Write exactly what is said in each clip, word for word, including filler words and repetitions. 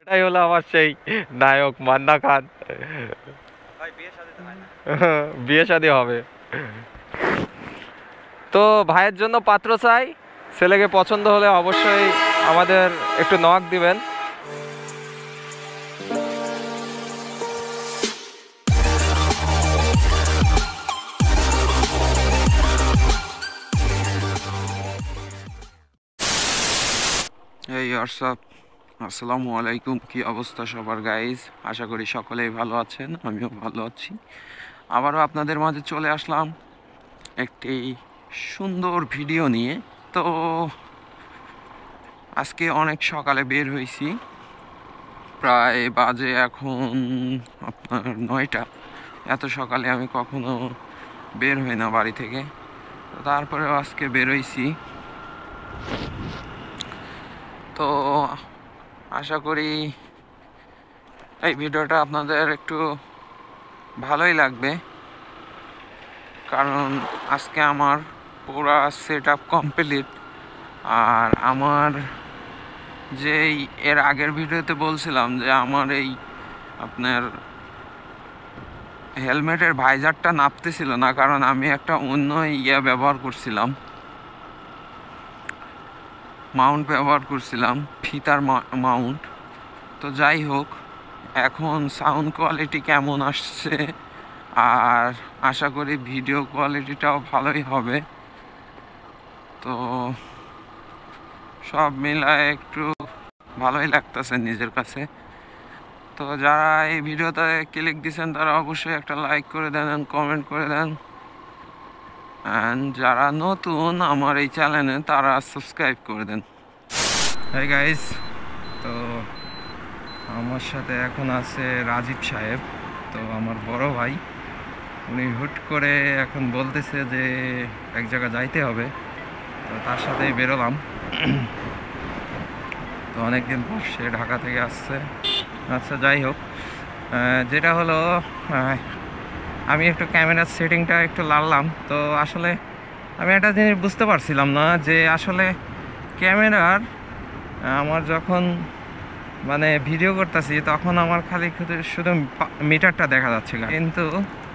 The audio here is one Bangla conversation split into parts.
এটাই হলো আমার সেই নায়ক মান্না খান। বিয়ে শাদী হবে তো ভাইয়ের জন্য পাত্র চাই। ছেলেকে পছন্দ হলে অবশ্যই আমাদের একটু নক দিবেন। এই হোয়াটসঅ্যাপ, আসসালামু আলাইকুম। কি অবস্থা সবার গাইজ? আশা করি সকলেই ভালো আছেন, আমিও ভালো আছি। আবারও আপনাদের মাঝে চলে আসলাম একটি সুন্দর ভিডিও নিয়ে। তো আজকে অনেক সকালে বের হয়েছি, প্রায় বাজে এখন আপনার নয়টা। এত সকালে আমি কখনো বের হই না বাড়ি থেকে, তো তারপরেও আজকে বের হয়েছি। তো আশা করি এই ভিডিওটা আপনাদের একটু ভালোই লাগবে, কারণ আজকে আমার পুরা সেট আপ কমপ্লিট। আর আমার যেই এর আগের ভিডিওতে বলছিলাম যে আমার এই আপনার হেলমেটের ভাইজারটা নাপতেছিল না, কারণ আমি একটা অন্য ইয়া ব্যবহার করছিলাম, মাউন্ট ব্যবহার করছিলাম, ফিতার মাউন্ট। তো যাই হোক, এখন সাউন্ড কোয়ালিটি কেমন আসছে আর আশা করি ভিডিও কোয়ালিটিটাও ভালোই হবে। তো সব মিলায় একটু ভালোই লাগতেছে নিজের কাছে। তো যারা এই ভিডিওতে ক্লিক দিচ্ছেন তারা অবশ্যই একটা লাইক করে দেন, কমেন্ট করে দেন। অ্যান্ড যারা নতুন আমার এই চ্যানেলে তারা সাবস্ক্রাইব করে দেন। হাই গাইস, তো আমার সাথে এখন আছে রাজীব সাহেব, তো আমার বড় ভাই। উনি হুট করে এখন বলতেছে যে এক জায়গায় যাইতে হবে, তো তার সাথেই বেরোলাম। তো অনেকদিন পর সে ঢাকা থেকে আসছে। আচ্ছা যাই হোক, যেটা হলো আমি একটু ক্যামেরার সেটিংটা একটু লাড়লাম। তো আসলে আমি একটা জিনিস বুঝতে পারছিলাম না যে আসলে ক্যামেরার আমার যখন মানে ভিডিও করতেছি তখন আমার খালি শুধু মিটারটা দেখা যাচ্ছে, কিন্তু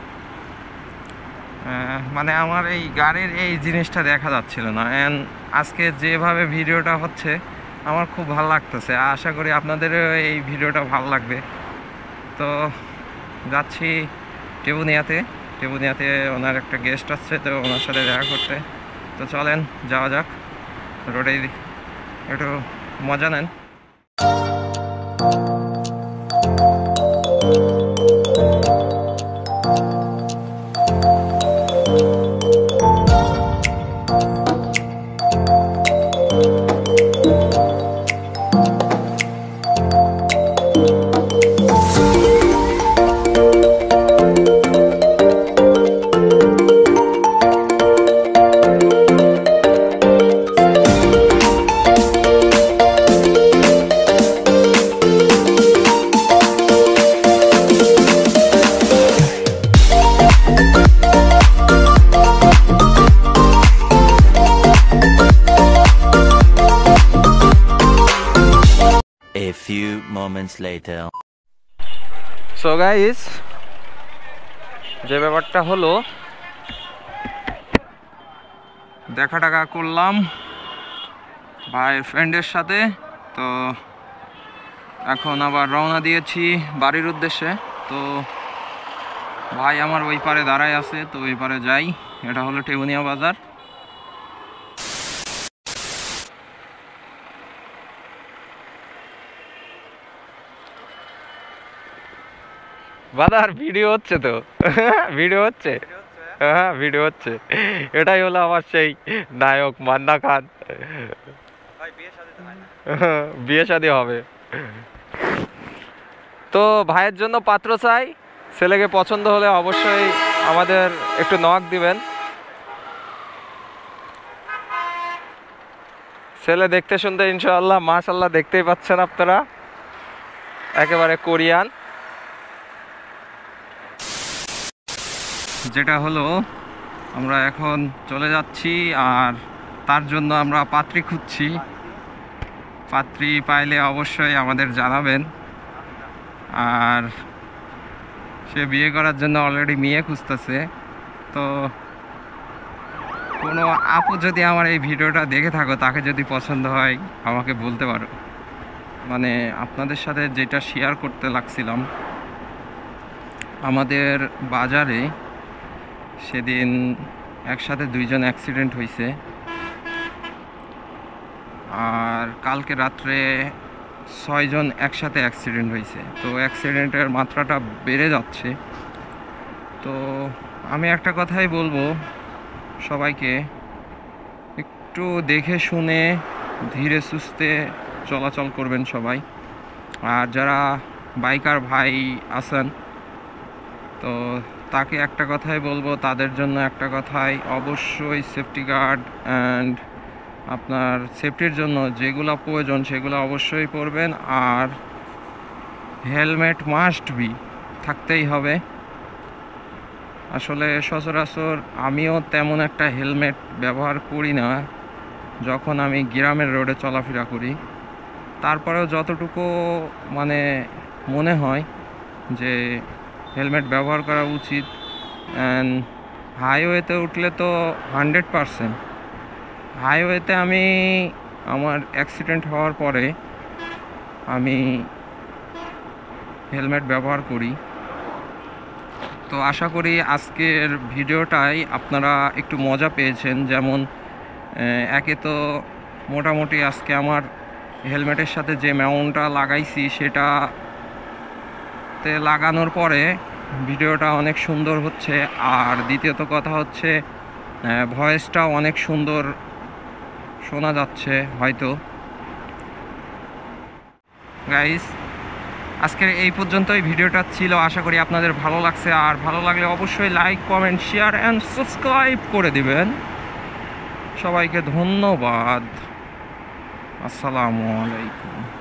মানে আমার এই গাড়ির এই জিনিসটা দেখা যাচ্ছিল না। অ্যান্ড আজকে যেভাবে ভিডিওটা হচ্ছে আমার খুব ভালো লাগতেছে। আশা করি আপনাদেরও এই ভিডিওটা ভালো লাগবে। তো যাচ্ছি টেবুনিয়াতে। টেবুনিয়াতে ওনার একটা গেস্ট আসছে, তো ওনার সাথে দেখা করতে। তো চলেন যাওয়া যাক, রোডে একটু মজা নেন। A few moments later. So guys, যে ব্যাপারটা হলো, দেখা টাকা করলাম ভাইয়ের ফ্রেন্ডের সাথে। তো এখন আবার রওনা দিয়েছি বাড়ির উদ্দেশ্যে। তো ভাই আমার ওই পারে দাঁড়ায় আছে, তো ওই পারে যাই। এটা হলো টেবুনিয়া বাজার। বাজার ভিডিও হচ্ছে, তো ভিডিও হচ্ছে, হ্যাঁ ভিডিও হচ্ছে। এটাই হলো আমার সেই নায়ক মান্না খান। বিয়ে শাদী হবে তো ভাইয়ের জন্য পাত্র চাই। ছেলেকে পছন্দ হলে অবশ্যই আমাদের একটু নক দিবেন। ছেলে দেখতে শুনতে ইনশাআল্লাহ মাশাআল্লাহ দেখতেই পাচ্ছেন আপনারা, একেবারে কোরিয়ান। যেটা হলো আমরা এখন চলে যাচ্ছি, আর তার জন্য আমরা পাত্রী খুঁজছি। পাত্রী পাইলে অবশ্যই আমাদের জানাবেন। আর সে বিয়ে করার জন্য অলরেডি মেয়ে খুঁজতেছে। তো কোনো আপু যদি আমার এই ভিডিওটা দেখে থাকো, তাকে যদি পছন্দ হয় আমাকে বলতে পারো। মানে আপনাদের সাথে যেটা শেয়ার করতে লাগছিলাম, আমাদের বাজারে সেদিন একসাথে দুইজন অ্যাক্সিডেন্ট হয়েছে। আর কালকে রাত্রে ছয়জন একসাথে অ্যাক্সিডেন্ট হয়েছে। তো অ্যাক্সিডেন্টের মাত্রাটা বেড়ে যাচ্ছে। তো আমি একটা কথাই বলবো সবাইকে, একটু দেখে শুনে ধীরে সুস্থে চলাচল করবেন সবাই। আর যারা বাইকার ভাই আছেন, তো তাকে একটা কথাই বলবো, তাদের জন্য একটা কথাই, অবশ্যই সেফটি গার্ড অ্যান্ড আপনার সেফটির জন্য যেগুলো প্রয়োজন সেগুলো অবশ্যই পরবেন। আর হেলমেট মাস্ট বি থাকতেই হবে। আসলে সচরাচর আমিও তেমন একটা হেলমেট ব্যবহার করি না যখন আমি গ্রামের রোডে চলাফেরা করি। তারপরেও যতটুকু মানে মনে হয় যে হেলমেট ব্যবহার করা উচিত। অ্যান্ড হাইওয়েতে উঠলে তো হান্ড্রেড পারসেন্ট। হাইওয়েতে আমি আমার অ্যাক্সিডেন্ট হওয়ার পরে আমি হেলমেট ব্যবহার করি। তো আশা করি আজকের ভিডিওটাই আপনারা একটু মজা পেয়েছেন। যেমন একে তো মোটামুটি আজকে আমার হেলমেটের সাথে যে মাউন্টটা লাগাইছি সেটাতে লাগানোর পরে ভিডিওটা অনেক সুন্দর হচ্ছে। আর দ্বিতীয়ত কথা হচ্ছে ভয়েসটা অনেক সুন্দর শোনা যাচ্ছে হয়তো। গাইস, আজকের এই পর্যন্তই ভিডিওটা ছিল। আশা করি আপনাদের ভালো লাগছে। আর ভালো লাগলে অবশ্যই like, comment, share and subscribe করে দিবেন। সবাইকে ধন্যবাদ। আসসালামু আলাইকুম।